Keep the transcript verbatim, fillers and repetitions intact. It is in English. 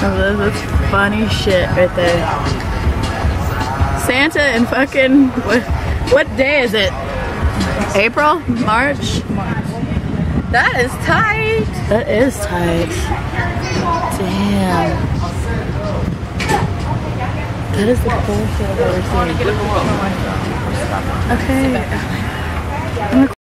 Oh, that's funny shit right there. Santa and fucking what? What day is it? April? March? That is tight. That is tight. Damn. That is the coolest shit I've ever seen. Okay.